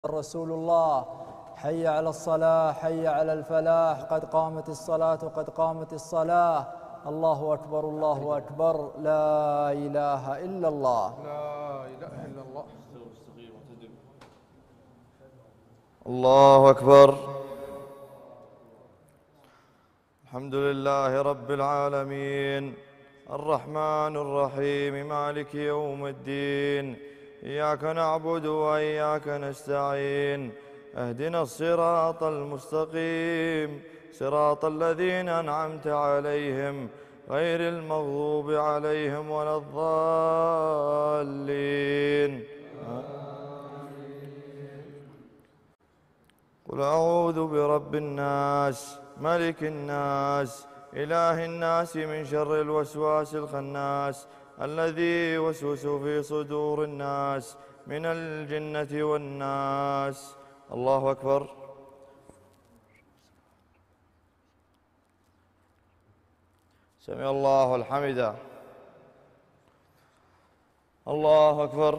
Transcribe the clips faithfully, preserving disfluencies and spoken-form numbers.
رسول الله. حي على الصلاة، حي على الفلاح، قد قامت الصلاة قد قامت الصلاة. الله أكبر الله أكبر، لا إله إلا الله. لا إله إلا الله. الله أكبر. الحمد لله رب العالمين، الرحمن الرحيم، مالك يوم الدين. إياك نعبد وإياك نستعين، اهدنا الصراط المستقيم، صراط الذين أنعمت عليهم غير المغضوب عليهم ولا الضالين. قل أعوذ برب الناس، ملك الناس، إله الناس، من شر الوسواس الخناس الذي يوسوس في صدور الناس من الجنة والناس. الله أكبر. سمع الله الحمد. الله أكبر.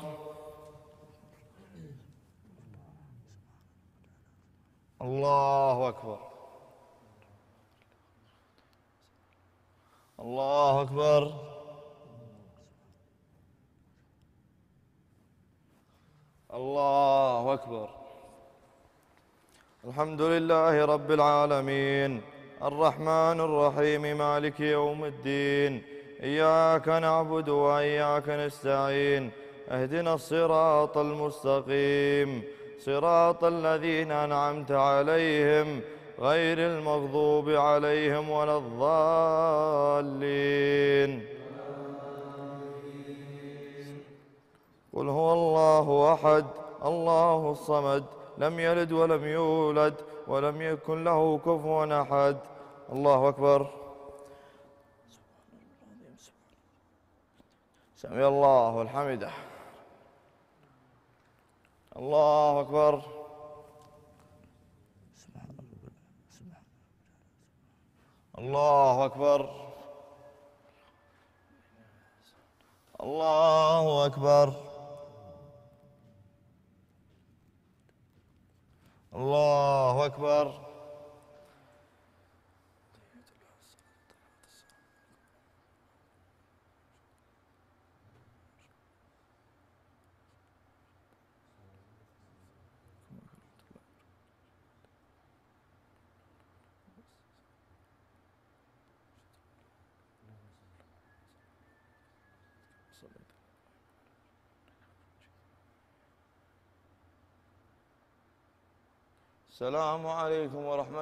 الله أكبر. الله أكبر. الله أكبر. الحمد لله رب العالمين، الرحمن الرحيم، مالك يوم الدين. إياك نعبد وإياك نستعين، اهدنا الصراط المستقيم، صراط الذين أنعمت عليهم غير المغضوب عليهم ولا الضالين. قل هو الله أحد، الله الصمد، لم يلد ولم يولد ولم يكن له كفوا أحد. الله أكبر. سمع الله الحمد. الله أكبر. الله أكبر. الله أكبر. الله أكبر. السلام عليكم ورحمة